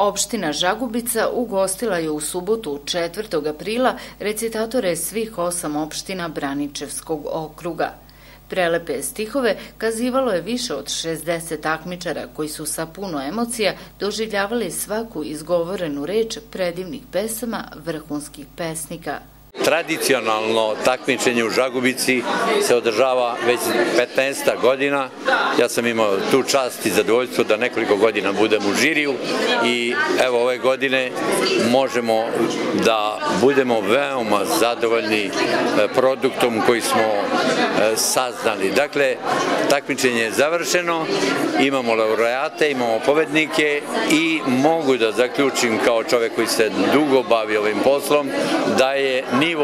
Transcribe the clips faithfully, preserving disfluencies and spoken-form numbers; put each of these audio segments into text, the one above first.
Opština Žagubica ugostila je u subotu četvrtog aprila recitatore svih osam opština Braničevskog okruga. Prelepe stihove kazivalo je više od šezdeset takmičara koji su sa puno emocija doživljavali svaku izgovorenu reč predivnih pesama vrhunskih pesnika. Tradicionalno takmičenje u Žagubici se održava već petnaest godina. Ja sam imao tu čast i zadovoljstvo da nekoliko godina budem u žiriju i evo ove godine možemo da budemo veoma zadovoljni produktom koji smo saznali. Dakle, takmičenje je završeno, imamo laureate, imamo pobednike i mogu da zaključim kao čovek koji se dugo bavi ovim poslom da je nivo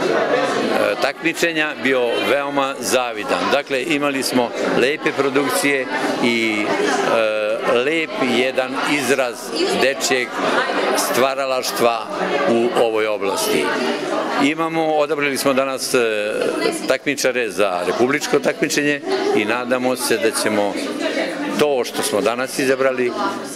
takmičenja bio veoma zavidan. Dakle, imali smo lepe produkcije i lep jedan izraz dečjeg stvaralaštva u ovoj oblasti. Imamo, odabrali smo danas takmičare za republičko takmičenje i nadamo se da ćemo to što smo danas izabrali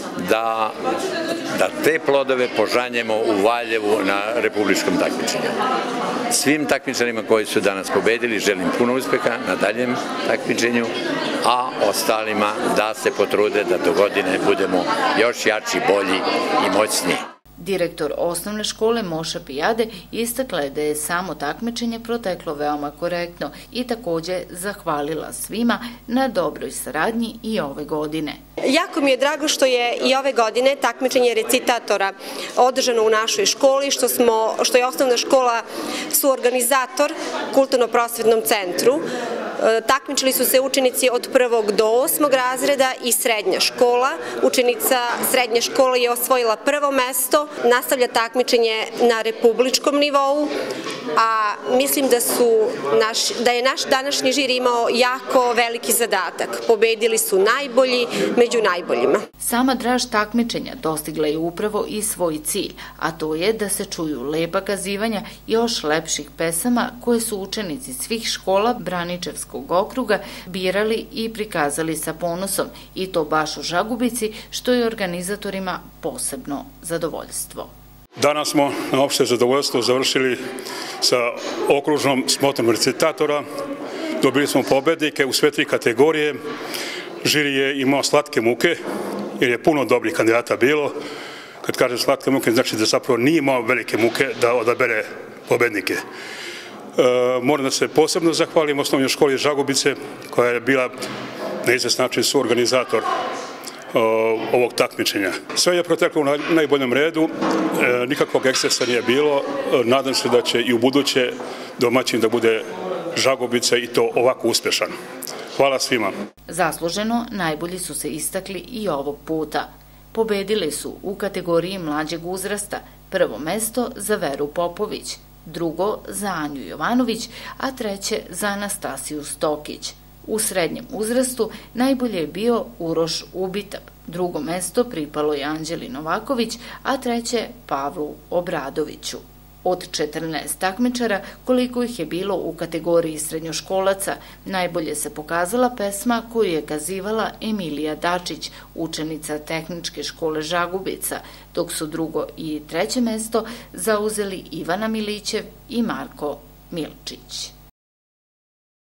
da da te plodove požanjemo u Valjevu na republičkom takmičenju. Svim takmičarima koji su danas pobedili želim puno uspeha na daljem takmičenju, a ostalima da se potrude da do godine budemo još jači, bolji i moćniji. Direktor osnovne škole Moša Pijade istakla je da je samo takmičenje proteklo veoma korektno i takođe zahvalila svima na dobroj saradnji i ove godine. Jako mi je drago što je i ove godine takmičenje recitatora održano u našoj školi, što, smo, što je osnovna škola suorganizator kulturno-prosvetnom centru. Takmičili su se učenici od prvog do osmog razreda i srednja škola. Učenica srednje škole je osvojila prvo mesto, nastavlja takmičenje na republičkom nivou, a mislim da, su naš, da je naš današnji žiri imao jako veliki zadatak. Pobedili su najbolji među najboljima. Sama draž takmičenja dostigla je upravo i svoj cilj, a to je da se čuju lepa kazivanja još lepših pesama koje su učenici svih škola Braničevskog okruga birali i prikazali sa ponosom, i to baš u Žagubici, što je organizatorima posebno zadovoljstvo. Danas smo na opšte zadovoljstvo završili sa okružnom smotrom recitatora. Dobili smo pobednike u sve tri kategorije. Žiri je imao slatke muke, jer je puno dobrih kandidata bilo. Kad kažem slatke muke, znači da zapravo nije imao velike muke da odabere pobednike. Moram da se posebno zahvalim osnovnoj školi Žagubice, koja je bila na izvestan način suorganizator ovog takmičenja. Sve je proteklo u najboljem redu, nikakvog ekscesa nije bilo. Nadam se da će i u buduće domaćin da bude Žagubica i to ovako uspešan. Hvala svima. Zasluženo najbolji su se istakli i ovog puta. Pobedili su u kategoriji mlađeg uzrasta prvo mesto za Veru Popović, drugo za Anju Jovanović, a treće za Anastasiju Stokić. U srednjem uzrastu najbolje je bio Uroš Ubitab, drugo mesto pripalo je Anđeli Novaković, a treće Pavlu Obradoviću. Od četrnaest takmičara, koliko ih je bilo u kategoriji srednjoškolaca, najbolje se pokazala pesma koju je kazivala Emilija Dačić, učenica Tehničke škole Žagubica, dok su drugo i treće mesto zauzeli Ivana Milićev i Marko Milčić.